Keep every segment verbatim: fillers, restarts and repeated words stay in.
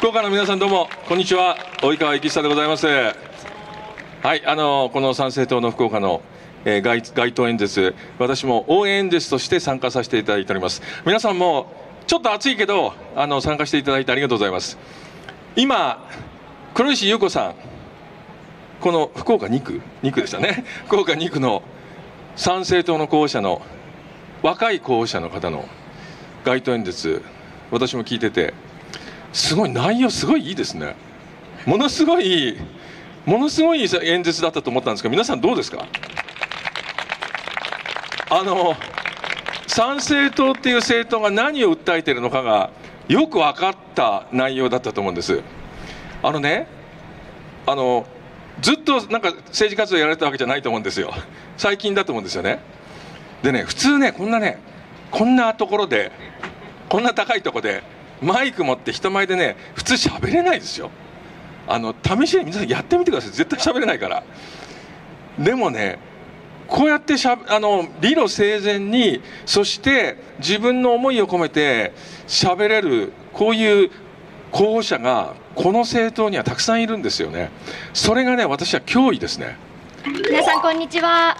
福岡の皆さんどうもこんにちは、及川幸久でございます。はい、あのこの参政党の福岡の、えー、街, 街頭演説、私も応援演説として参加させていただいております。皆さんもちょっと暑いけどあの参加していただいてありがとうございます。今黒石裕子さん、この福岡に区に区でしたね、福岡に区の参政党の候補者の若い候補者の方の街頭演説、私も聞いててすごい内容すごいいいですね。ものすごいものすごい演説だったと思ったんですが、皆さんどうですか？あの参政党っていう政党が何を訴えているのかがよく分かった内容だったと思うんです。あのね、あのずっとなんか政治活動やられたわけじゃないと思うんですよ。最近だと思うんですよね。でね、普通ね、こんなねこんなところでこんな高いところでマイク持って人前でね普通喋れないですよ。あの試しに皆さんやってみてください。絶対喋れないから。でもね、こうやってしゃあの理路整然に、そして自分の思いを込めて喋れる、こういう候補者がこの政党にはたくさんいるんですよね。それがね、私は脅威ですね。 皆さんこんにちは。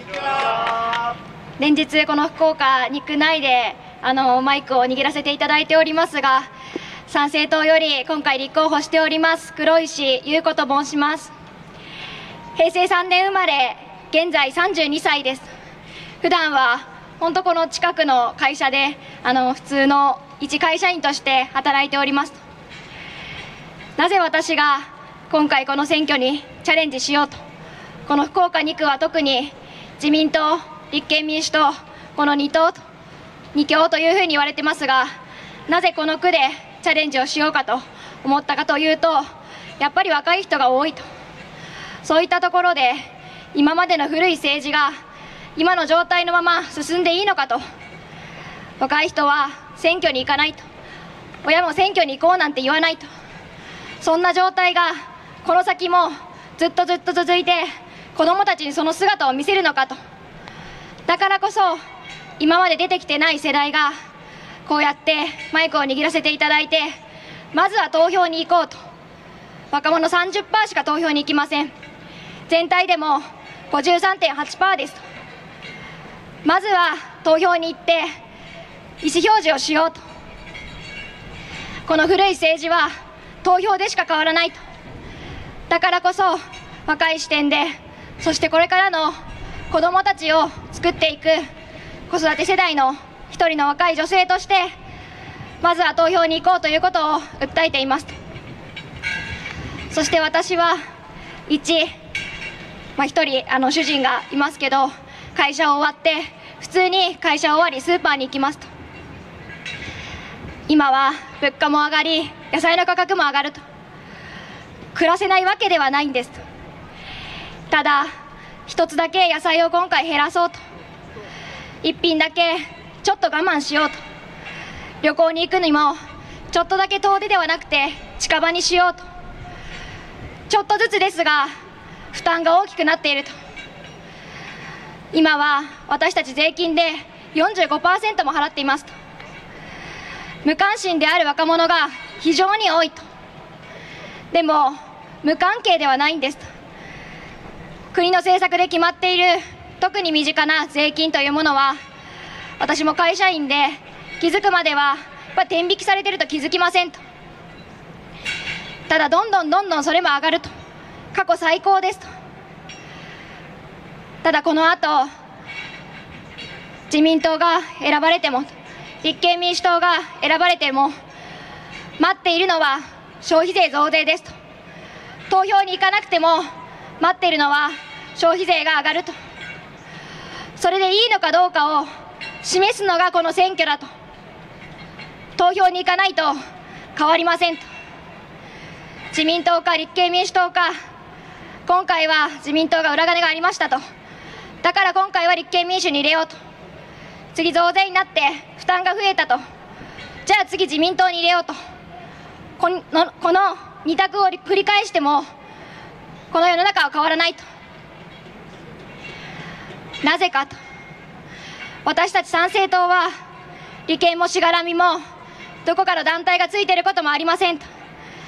連日この福岡に区内であのマイクを握らせていただいておりますが、参政党より今回立候補しております黒石裕子と申します。へいせいさんねん生まれ、現在さんじゅうにさいです。普段は本当この近くの会社であの普通の一会社員として働いております。なぜ私が今回この選挙にチャレンジしようと、この福岡に区は特に自民党、立憲民主党、このに党とに強というふうに言われてますが、なぜこの区でチャレンジをしようかと思ったかというと、やっぱり若い人が多いと、そういったところで今までの古い政治が今の状態のまま進んでいいのかと、若い人は選挙に行かないと、親も選挙に行こうなんて言わないと、そんな状態がこの先もずっとずっと続いて子どもたちにその姿を見せるのかと。だからこそ今まで出てきてない世代がこうやってマイクを握らせていただいて、まずは投票に行こうと。若者 さんじゅっパーセント しか投票に行きません。全体でも ごじゅうさんてんはちパーセント ですと。まずは投票に行って意思表示をしようと。この古い政治は投票でしか変わらないと。だからこそ若い視点で、そしてこれからの子どもたちを作っていく子育て世代の一人の若い女性として、まずは投票に行こうということを訴えています。そして私は一、まあ、一人あの主人がいますけど、会社を終わって普通に会社終わりスーパーに行きますと。今は物価も上がり野菜の価格も上がると、暮らせないわけではないんですと。ただ一つだけ野菜を今回減らそうと、一品だけちょっと我慢しようと、旅行に行くにもちょっとだけ遠出ではなくて近場にしようと、ちょっとずつですが負担が大きくなっていると。今は私たち税金で よんじゅうごパーセント も払っていますと。無関心である若者が非常に多いと。でも無関係ではないんですと。国の政策で決まっている特に身近な税金というものは、私も会社員で気づくまではやっぱ天引きされていると気づきませんと。ただどんどんどんどんそれも上がると、過去最高ですと。ただこの後自民党が選ばれても立憲民主党が選ばれても待っているのは消費税増税ですと。投票に行かなくても待っているのは消費税が上がると。それでいいのかどうかを示すのがこの選挙だと。投票に行かないと変わりませんと。自民党か立憲民主党か、今回は自民党が裏金がありましたと。だから今回は立憲民主に入れようと。次増税になって負担が増えたと。じゃあ次自民党に入れようと。この、この二択を繰り返してもこの世の中は変わらないと。なぜかと、私たち参政党は利権もしがらみもどこかの団体がついていることもありませんと。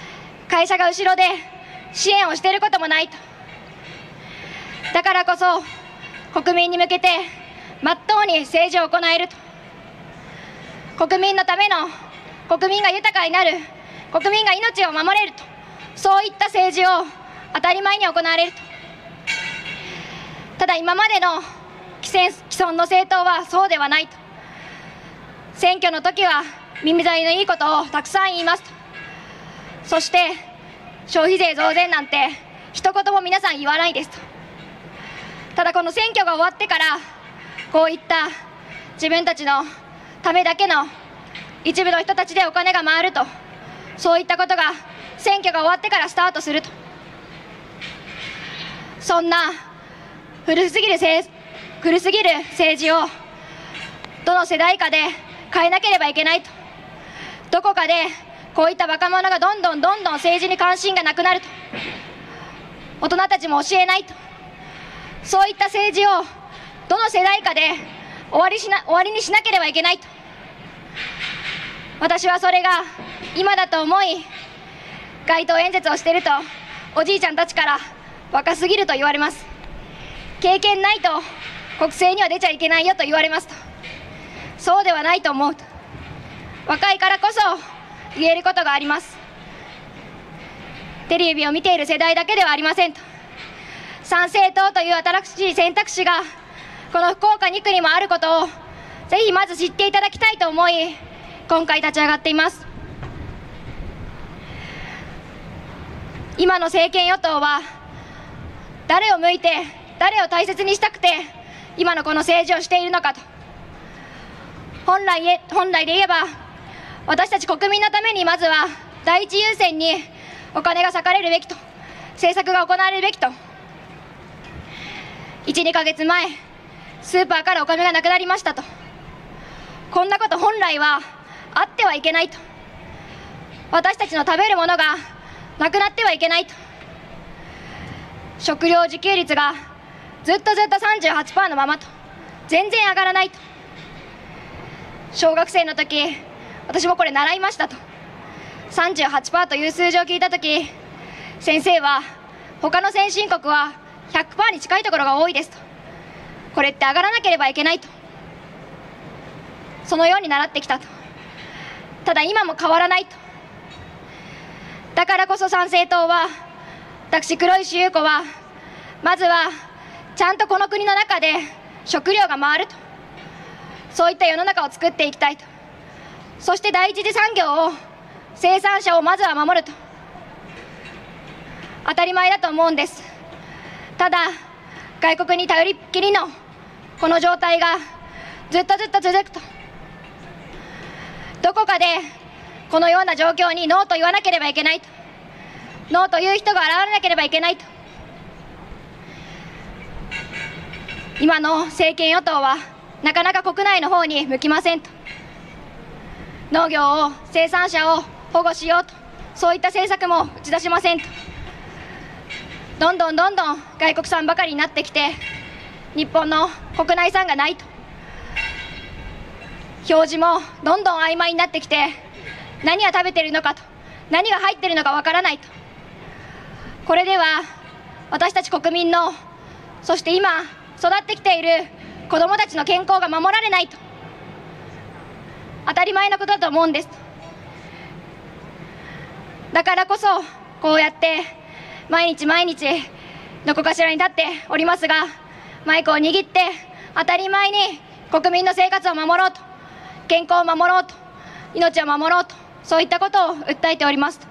会社が後ろで支援をしていることもないと。だからこそ国民に向けてまっとうに政治を行えると、国民のための、国民が豊かになる、国民が命を守れると、そういった政治を当たり前に行われると。ただ今までの既存の政党はそうではないと。選挙の時は耳障りのいいことをたくさん言いますと。そして消費税増税なんて一言も皆さん言わないですと。ただこの選挙が終わってからこういった自分たちのためだけの一部の人たちでお金が回ると、そういったことが選挙が終わってからスタートすると。そんな古すぎる政古すぎる政治をどの世代かで変えなければいけないと。どこかでこういった若者がどんどんどんどん政治に関心がなくなると、大人たちも教えないと、そういった政治をどの世代かで終わりしな、終わりにしなければいけないと。私はそれが今だと思い、街頭演説をしているとおじいちゃんたちから若すぎると言われます。経験ないと国政には出ちゃいけないよと言われますと。そうではないと思うと。若いからこそ言えることがあります。テレビを見ている世代だけではありませんと。参政党という新しい選択肢がこの福岡に区にもあることをぜひまず知っていただきたいと思い、今回立ち上がっています。今の政権与党は誰を向いて誰を大切にしたくて今のこの政治をしているのかと。本来へ本来で言えば私たち国民のためにまずは第一優先にお金が割かれるべきと、政策が行われるべきと。いち、にかげつまえスーパーからお米がなくなりましたと。こんなこと本来はあってはいけないと。私たちの食べるものがなくなってはいけないと。食料自給率がずっとずっと さんじゅうはちパーセント のままと、全然上がらないと。小学生の時私もこれ習いましたと。 さんじゅうはちパーセント という数字を聞いた時、先生は他の先進国は ひゃくパーセント に近いところが多いですと。これって上がらなければいけないと、そのように習ってきたと。ただ今も変わらないと。だからこそ参政党は、私黒石優子はまずはちゃんとこの国の中で食料が回ると、そういった世の中を作っていきたいと。そして第一次産業を、生産者をまずは守ると。当たり前だと思うんです。ただ外国に頼りっきりのこの状態がずっとずっと続くと、どこかでこのような状況にノーと言わなければいけないと、ノーという人が現れなければいけないと。今の政権与党はなかなか国内の方に向きませんと。農業を、生産者を保護しようと、そういった政策も打ち出しませんと。どんどんどんどん外国産ばかりになってきて、日本の国内産がないと。表示もどんどん曖昧になってきて、何が食べているのかと、何が入っているのかわからないと。これでは私たち国民の、そして今育ってきている子どもたちの健康が守られないと。当たり前のことだと思うんです。だからこそこうやって毎日毎日どこかしらに立っておりますが、マイクを握って当たり前に国民の生活を守ろうと、健康を守ろうと、命を守ろうと、そういったことを訴えておりますと。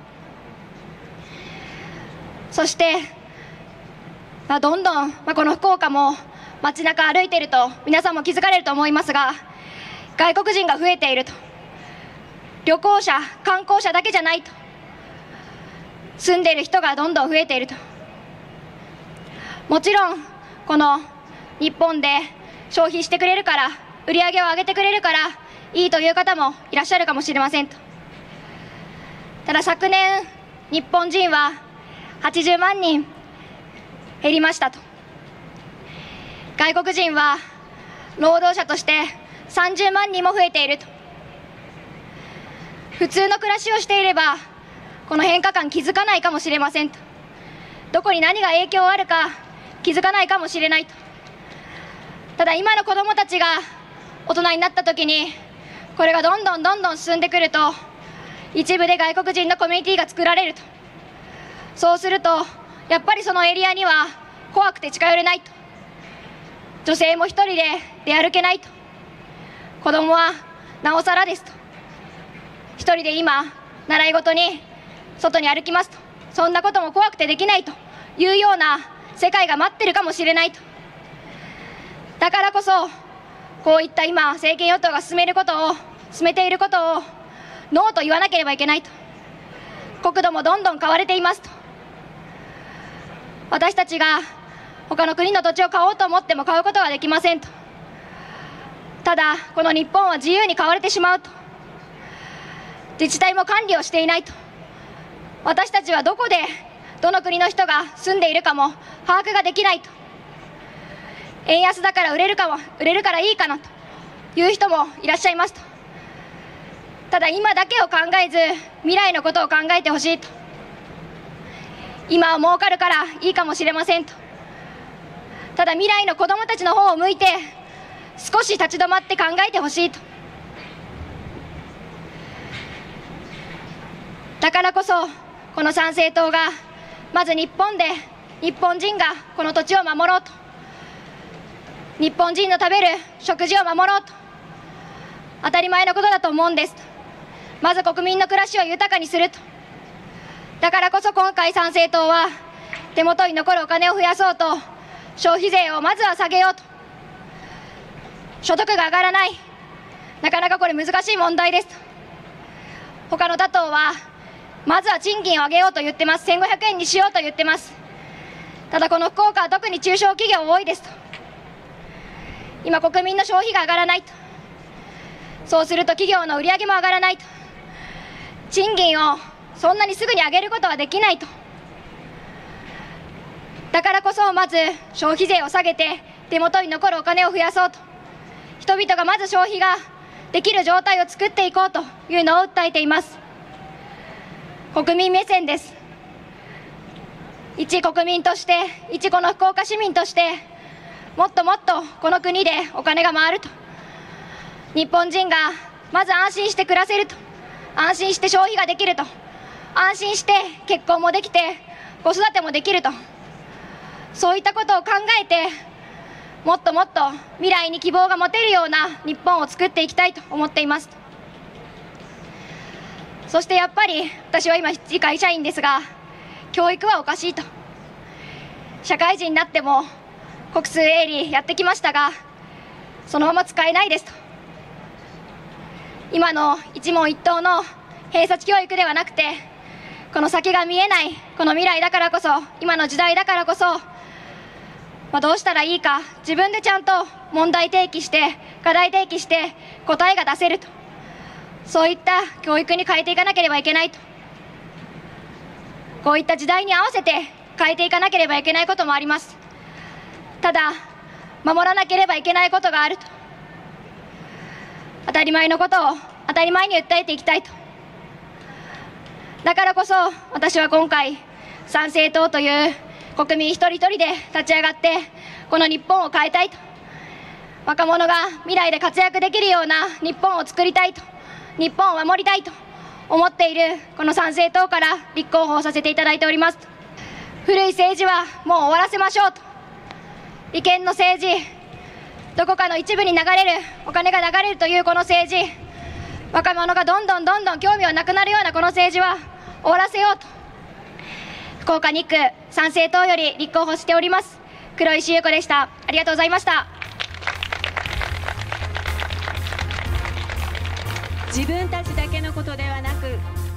そして、まあ、どんどん、まあ、この福岡も街中歩いていると皆さんも気づかれると思いますが、外国人が増えていると。旅行者、観光者だけじゃないと。住んでいる人がどんどん増えていると。もちろんこの日本で消費してくれるから、売り上げを上げてくれるからいいという方もいらっしゃるかもしれませんと。ただ昨年日本人ははちじゅうまんにん減りましたと。外国人は労働者としてさんじゅうまんにんも増えていると。普通の暮らしをしていればこの変化感気づかないかもしれませんと、どこに何が影響あるか気づかないかもしれないと。ただ今の子どもたちが大人になった時にこれがどんどんどんどん進んでくると、一部で外国人のコミュニティが作られると。そうするとやっぱりそのエリアには怖くて近寄れないと、女性も一人で出歩けないと、子供はなおさらですと、一人で今習い事に外に歩きますと、そんなことも怖くてできないというような世界が待ってるかもしれないと。だからこそこういった今政権与党が進めることを進めていることをノーと言わなければいけないと。国土もどんどん買われていますと。私たちが他の国の土地を買おうと思っても買うことができませんと。ただこの日本は自由に買われてしまうと。自治体も管理をしていないと。私たちはどこでどの国の人が住んでいるかも把握ができないと。円安だから売れるかも売れるからいいかなという人もいらっしゃいますと。ただ今だけを考えず未来のことを考えてほしいと。今は儲かるからいいかもしれませんと。ただ未来の子どもたちの方を向いて少し立ち止まって考えてほしいと。だからこそこの参政党がまず日本で日本人がこの土地を守ろうと、日本人の食べる食事を守ろうと、当たり前のことだと思うんですと。まず国民の暮らしを豊かにすると。だからこそ今回参政党は手元に残るお金を増やそうと消費税をまずは下げようと。所得が上がらない、なかなかこれ難しい問題ですと。他の他党はまずは賃金を上げようと言ってます。せんごひゃくえんにしようと言ってます。ただこの福岡は特に中小企業多いですと。今国民の消費が上がらないと。そうすると企業の売り上げも上がらないと。賃金をそんなにすぐに上げることはできないと。だからこそまず消費税を下げて手元に残るお金を増やそうと。人々がまず消費ができる状態を作っていこうというのを訴えています。国民目線です。一国民として、一この福岡市民としてもっともっとこの国でお金が回ると。日本人がまず安心して暮らせると。安心して消費ができると。安心して結婚もできて子育てもできると。そういったことを考えてもっともっと未来に希望が持てるような日本を作っていきたいと思っています。そしてやっぱり私は今会社員ですが、教育はおかしいと。社会人になっても国数英理やってきましたがそのまま使えないですと。今の一問一答の偏差値教育ではなくて、この先が見えないこの未来だからこそ、今の時代だからこそ、まあ、どうしたらいいか自分でちゃんと問題提起して課題提起して答えが出せると。そういった教育に変えていかなければいけないと。こういった時代に合わせて変えていかなければいけないこともあります。ただ守らなければいけないことがあると。当たり前のことを当たり前に訴えていきたいと。だからこそ私は今回参政党という国民一人一人で立ち上がってこの日本を変えたいと。若者が未来で活躍できるような日本を作りたいと、日本を守りたいと思っているこの参政党から立候補をさせていただいております。古い政治はもう終わらせましょうと。利権の政治、どこかの一部に流れるお金が流れるというこの政治、若者がどんどんどんどん興味がなくなるようなこの政治は終わらせようと。福岡に区参政党より立候補しております黒石優子でした。ありがとうございました。 自分たちだけのことではなく、